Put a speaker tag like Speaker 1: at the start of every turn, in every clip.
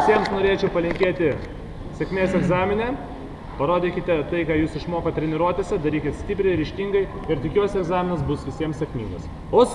Speaker 1: Visiems norėčiau palinkėti sėkmės egzamine. Parodykite tai, ką jūs išmoko treniruotėse, darykite stipriai, ryžtingai ir tikiuosi egzaminas bus visiems sėkmingas. Us!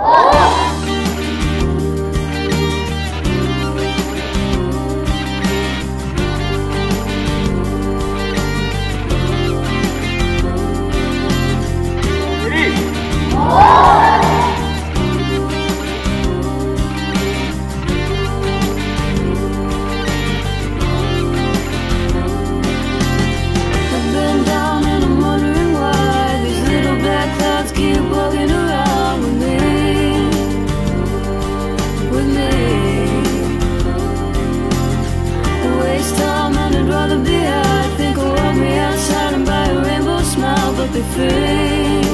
Speaker 2: Be free,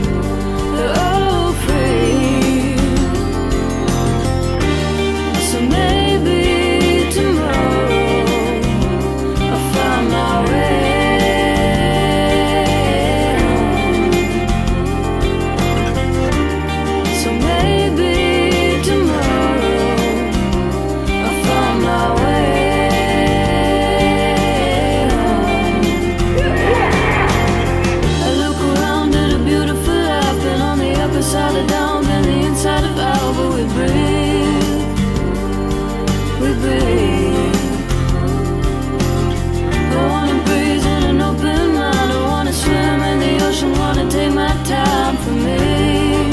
Speaker 2: oh free. So maybe tomorrow I'll find my way home. So maybe tomorrow I'll find my way. Side of down and the inside of out, but we breathe, we breathe. I wanna breathe in an open mind, I wanna swim in the ocean, wanna take my time for me,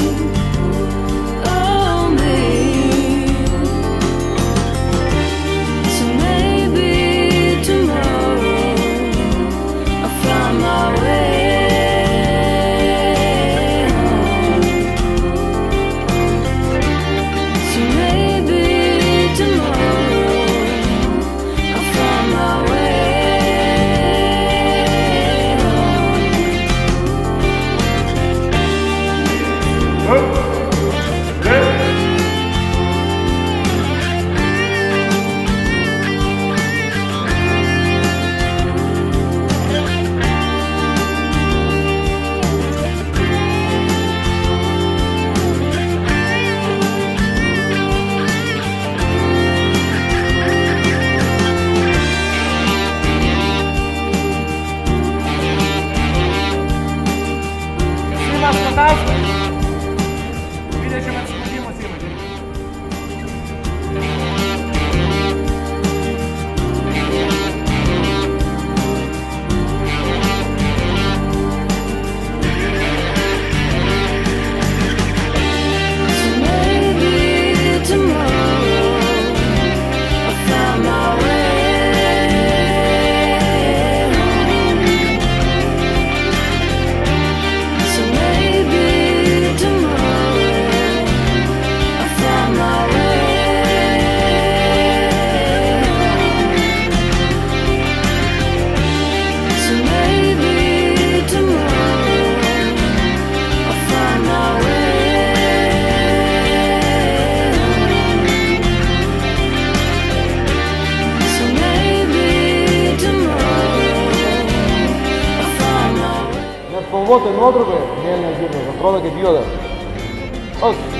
Speaker 2: oh me. So maybe tomorrow I'll find my way.
Speaker 3: Spalvotai nuotraukai, mėlynas dirbas, atrodo kaip juodas.